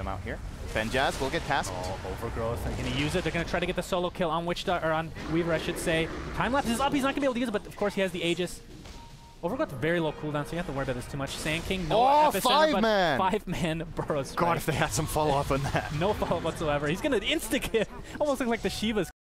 come out here. Benjaz will get tasked. Oh, Overgrowth. They're going to use it. They're going to try to get the solo kill on or on Weaver, I should say. Time lapse is up. He's not going to be able to use it, but of course he has the Aegis. Overgrowth very low cooldown, so you have to worry about this too much. Sand King, no epicenter, 5-man! 5-man burrowstrike. God, if they had some follow-up on that. No follow-up whatsoever. He's going to insta-kill. Almost look like the Shiva's